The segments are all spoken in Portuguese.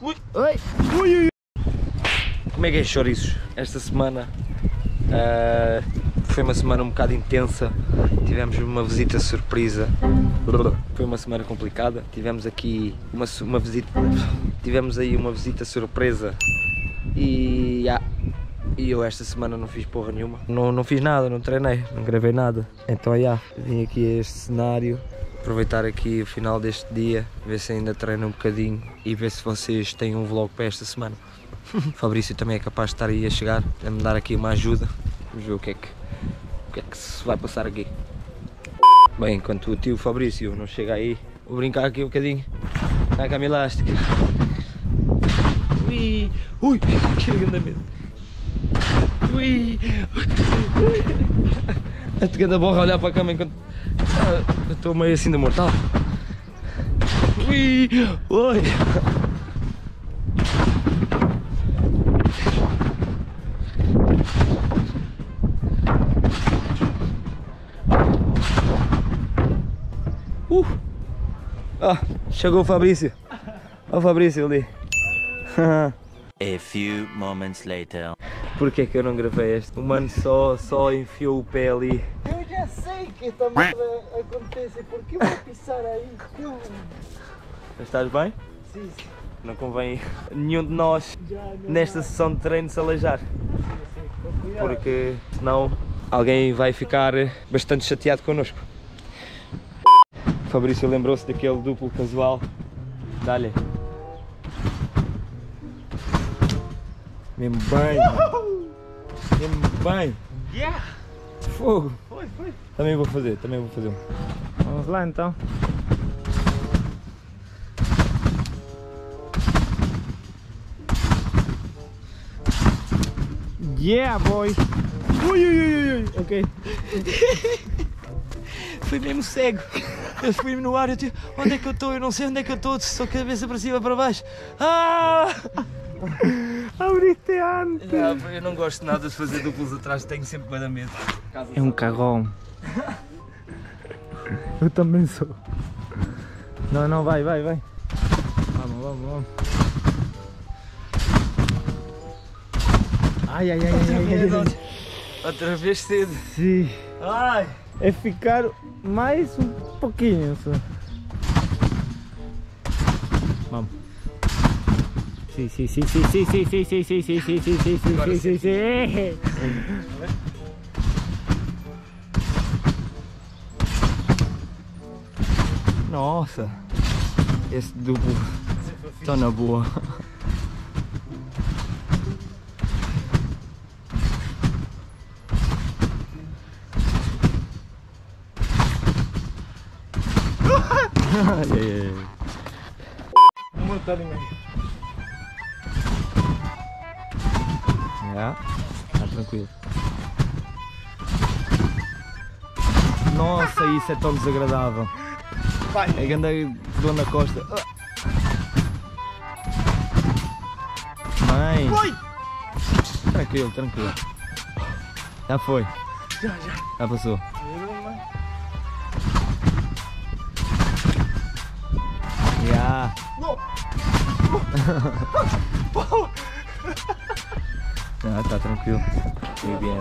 Ui! Oi! Ui, ui! Como é que é, chouriços? Esta semana foi uma semana um bocado intensa. Tivemos uma visita surpresa. Foi uma semana complicada. Tivemos aqui uma visita. Tivemos aí uma visita surpresa. E eu esta semana não fiz porra nenhuma. Não fiz nada, não treinei, não gravei nada. Então vim aqui a este cenário. Aproveitar aqui o final deste dia, ver se ainda treino um bocadinho e ver se vocês têm um vlog para esta semana. O Fabrício também é capaz de estar aí a chegar, a me dar aqui uma ajuda. Vamos ver o que é que se vai passar aqui. Bem, enquanto o tio Fabrício não chega aí, vou brincar aqui um bocadinho na cama elástica. Ui, ui, que grande medo. Ui, a grande borra a olhar para a cama enquanto eu estou meio assim de mortal. Ui, oi. Chegou o Fabrício. Olha o Fabrício ali. A few moments later. Porquê é que eu não gravei este? O mano só enfiou o pé ali. Eu já sei que esta merda acontece, porque eu vou pisar aí. Estás bem? Sim, sim. Não convém nenhum de nós nesta sessão de treino se aleijar. Porque senão alguém vai ficar bastante chateado connosco. O Fabrício lembrou-se daquele duplo casual. Dá-lhe. Mesmo bem. Mesmo bem. Yeah! Fogo. Foi. Também vou fazer um. Vamos lá então. Yeah, boy! Ui, ok. Fui mesmo cego. Eu fui no ar, onde é que eu estou? Eu não sei onde é que eu estou, só cabeça para cima, para baixo. Abriste antes! Eu não gosto nada de fazer duplos atrás, tenho sempre bem medo. É um cagão. Eu também sou. Não, vai. Vamos. Ai. Outra vez cedo. Sim. Ai! É ficar mais um pouquinho só. Vamos. Sim. Nossa! Esse duplo está na boa. Um mortal e meio. Tá tranquilo. Nossa, isso é tão desagradável. Vai. É grande dor na costa. Mãe! Foi! Tranquilo. Já foi. Já passou. Já. Tá tranquilo. Muy bien.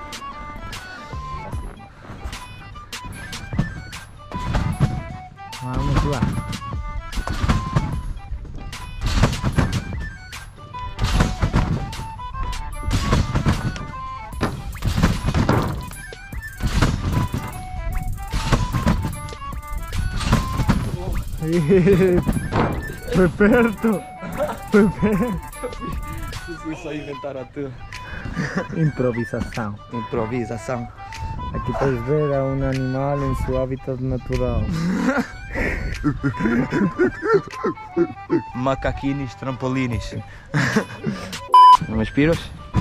Vamos lá. Foi perto. Consegui só inventar a tua. Improvisação. Aqui Puedes ver a um animal em seu hábitat natural. Macaquinis, trampolinis. Não me aspiras?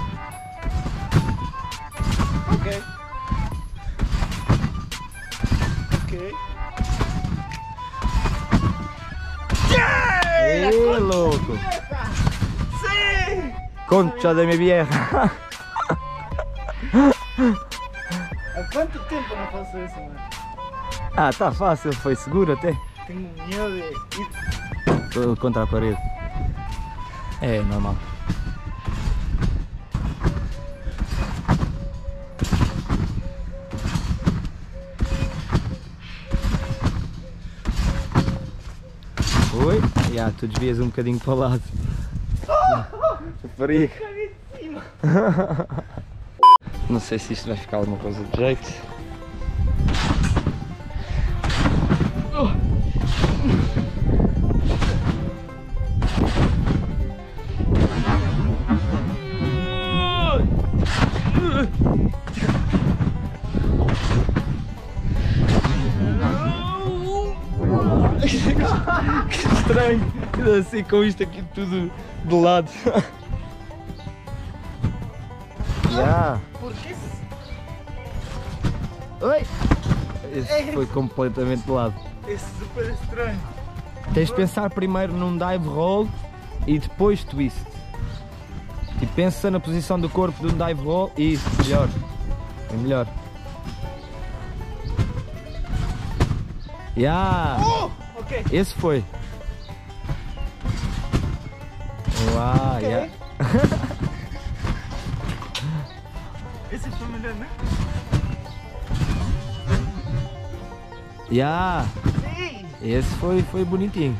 Ok. Ei, louco! Sim! Concha de mi vieja! Há quanto tempo não faço isso, mano? Ah, tá fácil, foi seguro até. Tenho medo de ir. Tô contra a parede. É normal. Oi? Já, tu desvias um bocadinho para o lado. Rapariga. Não sei se isto vai ficar alguma coisa de jeito. Que estranho, assim com isto aqui tudo de lado. Já. Porquê? Oi! Esse foi completamente de lado. É super estranho. Tens de pensar primeiro num dive roll e depois twist. E pensa na posição do corpo de um dive roll e isso, melhor. É melhor. Já! Ok. Esse foi. Uau, Ok. já. Esse foi melhor, né? Já! Sim. Esse foi bonitinho.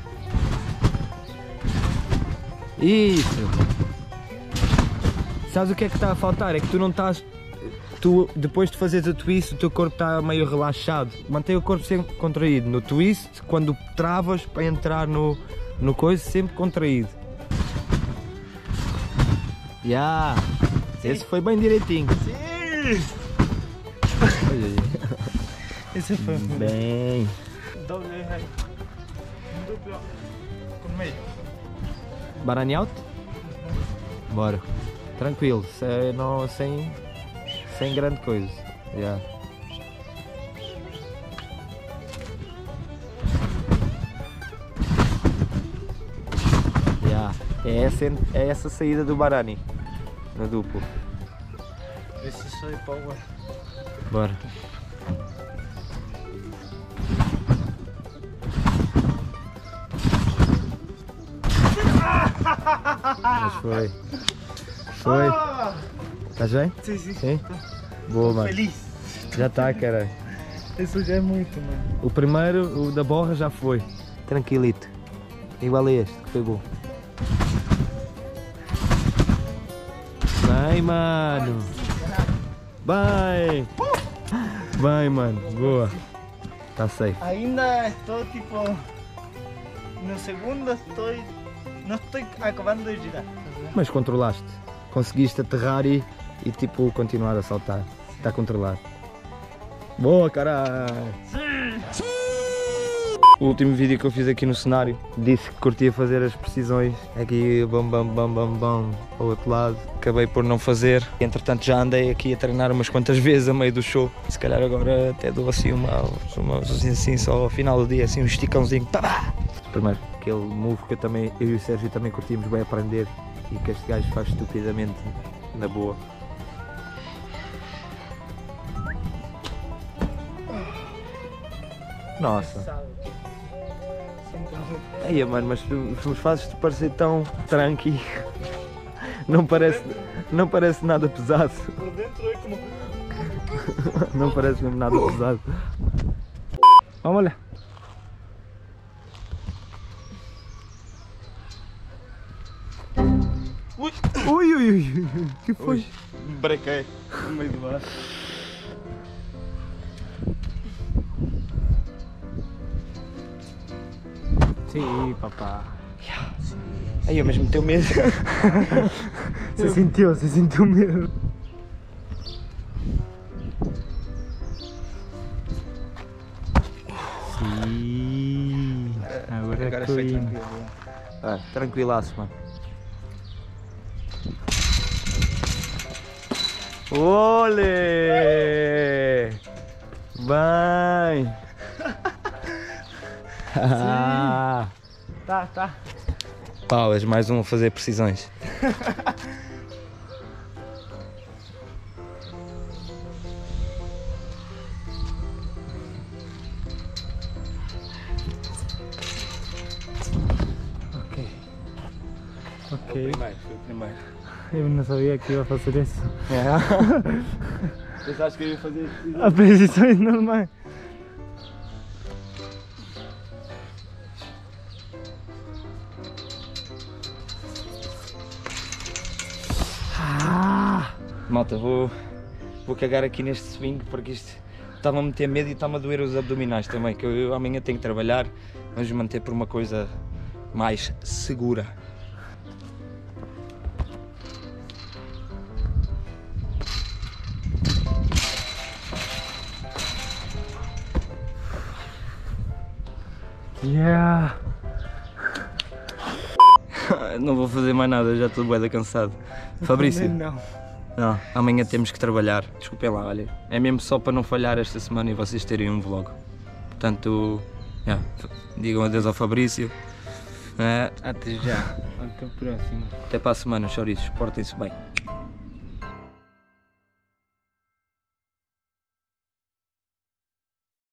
Isso! Sabes o que é que está a faltar? É que tu não estás... Tu, depois de fazeres o twist, o teu corpo está meio relaxado. Mantém o corpo sempre contraído. No twist, quando travas para entrar no coisa, sempre contraído. Já! Esse foi bem direitinho. Sim. Esse foi Bem... doble aí. Duplo. Com meio. Barani out? Bora. Tranquilo, sem grande coisa. Yeah. Yeah. É essa a saída do Barani. No duplo. Esse só é power. Bora. Mas foi. Foi. Estás bem? Sim, sim. Sim? Boa, mano. Feliz. Já está, caralho. Isso já é muito, mano. O primeiro, o da borra, já foi. Tranquilito. Igual a este, que foi bom. Vai, mano. Vai. Vai, mano. Boa. Tá safe. Ainda estou tipo... No segundo estoy... No estoy acabando de girar. Mas controlaste. Conseguiste aterrar e tipo continuar a saltar. Está controlado. Boa, caralho. O último vídeo que eu fiz aqui no cenário disse que curtia fazer as precisões aqui, bam bam bam bam bam, ao outro lado. Acabei por não fazer. Entretanto já andei aqui a treinar umas quantas vezes a meio do show. Se calhar agora até dou assim uma assim só ao final do dia, assim um esticãozinho. Tá! Primeiro, aquele move que eu e o Sérgio também curtimos bem aprender e que este gajo faz estupidamente na boa. Nossa. Aí, mano, mas tu fazes-te parecer tão tranqui. Não parece nada pesado. Por dentro é como... Não parece mesmo nada pesado. Vamos lá. Ui! Ui, ui, ui. Que foi? Brequei no meio do ar. Sim, papá. Aí eu mesmo tenho medo. Você sentiu medo. Sim. Agora foi foi. tranquilo. Tranquilaço, mano. Olê! Bem! Tá. Paulas, mais um a fazer precisões. Ok. Ok. Foi o primeiro. Eu não sabia que ia fazer isso. Pensaste que eu ia fazer isso? A posições normais. Malta, vou cagar aqui neste swing porque isto está-me a meter medo e está-me a doer os abdominais também, que eu amanhã tenho que trabalhar. Vamos manter por uma coisa mais segura. Yeah. Não vou fazer mais nada, já estou bué cansado. Fabrício, Não. não, amanhã temos que trabalhar. Desculpem lá, olha. É mesmo só para não falhar esta semana e vocês terem um vlog. Portanto, digam adeus ao Fabrício. Até já. Até o próximo. Até para a semana, chouriços. Portem-se bem.